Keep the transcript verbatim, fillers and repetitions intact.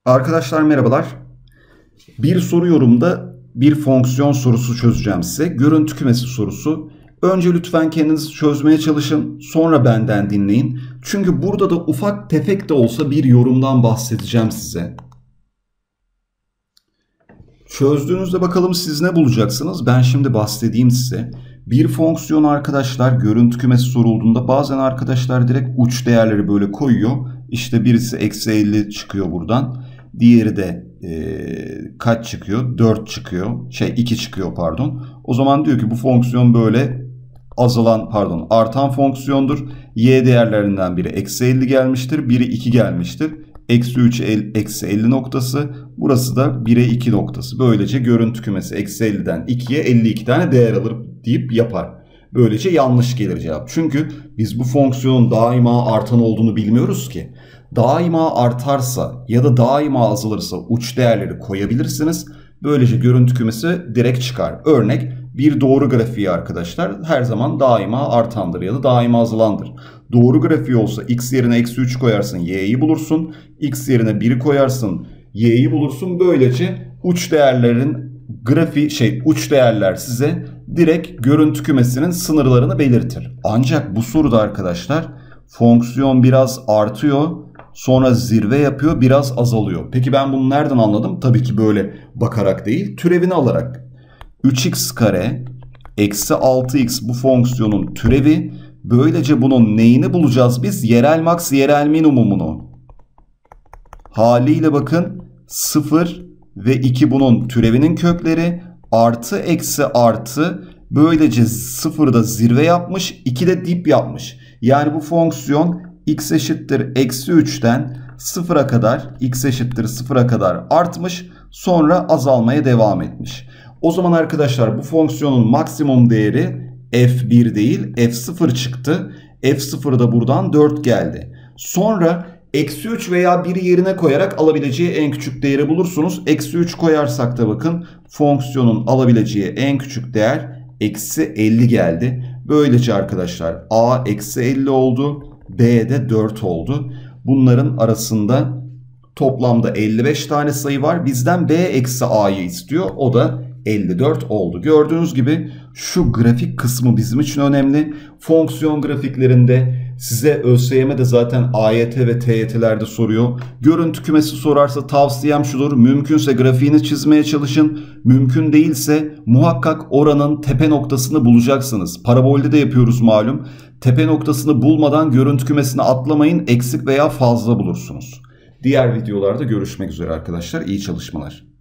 Arkadaşlar merhabalar. Bir soru yorumda bir fonksiyon sorusu çözeceğim size. Görüntü kümesi sorusu. Önce lütfen kendiniz çözmeye çalışın. Sonra benden dinleyin. Çünkü burada da ufak tefek de olsa bir yorumdan bahsedeceğim size. Çözdüğünüzde bakalım siz ne bulacaksınız? Ben şimdi bahsedeyim size. Bir fonksiyon arkadaşlar görüntü kümesi sorulduğunda bazen arkadaşlar direkt uç değerleri böyle koyuyor. İşte birisi eksi elli çıkıyor buradan. Diğeri de ee, kaç çıkıyor? dört çıkıyor. Şey iki çıkıyor pardon. O zaman diyor ki bu fonksiyon böyle azalan pardon artan fonksiyondur. Y değerlerinden biri eksi elli gelmiştir. Biri iki gelmiştir. Eksi üç eksi elli noktası. Burası da bire iki noktası. Böylece görüntü kümesi eksi elliden ikiye elli iki tane değer alır deyip yapar. Böylece yanlış gelir cevap. Çünkü biz bu fonksiyonun daima artan olduğunu bilmiyoruz ki. Daima artarsa ya da daima azalırsa uç değerleri koyabilirsiniz. Böylece görüntü kümesi direkt çıkar. Örnek bir doğru grafiği arkadaşlar her zaman daima artandır ya da daima azalandır. Doğru grafiği olsa x yerine eksi üç koyarsın y'yi bulursun. X yerine biri koyarsın y'yi bulursun. Böylece uç değerlerin grafiği şey uç değerler size direkt görüntü kümesinin sınırlarını belirtir. Ancak bu soruda arkadaşlar fonksiyon biraz artıyor. Sonra zirve yapıyor, biraz azalıyor. Peki ben bunu nereden anladım? Tabii ki böyle bakarak değil, türevini alarak. üç x kare eksi altı x bu fonksiyonun türevi. Böylece bunun neyini bulacağız biz? Yerel max, yerel minimumunu. Haliyle bakın sıfır ve iki bunun türevinin kökleri. Artı eksi artı. Böylece sıfırda zirve yapmış, iki de dip yapmış. Yani bu fonksiyon x eşittir eksi üçten sıfıra kadar x eşittir sıfıra kadar artmış, sonra azalmaya devam etmiş. O zaman arkadaşlar bu fonksiyonun maksimum değeri f bir değil f sıfır çıktı. f sıfır da buradan dört geldi. Sonra eksi üç veya bir yerine koyarak alabileceği en küçük değeri bulursunuz. Eksi üç koyarsak da bakın fonksiyonun alabileceği en küçük değer eksi elli geldi. Böylece arkadaşlar a eksi elli oldu. B de dört oldu. Bunların arasında toplamda elli beş tane sayı var. Bizden B eksi A'yı istiyor. O da elli dört oldu. Gördüğünüz gibi şu grafik kısmı bizim için önemli. Fonksiyon grafiklerinde size ÖSYM'de zaten A Y T ve T Y T'lerde soruyor. Görüntü kümesi sorarsa tavsiyem şudur. Mümkünse grafiğini çizmeye çalışın. Mümkün değilse muhakkak oranın tepe noktasını bulacaksınız. Parabolde de yapıyoruz malum. Tepe noktasını bulmadan görüntü kümesini atlamayın. Eksik veya fazla bulursunuz. Diğer videolarda görüşmek üzere arkadaşlar. İyi çalışmalar.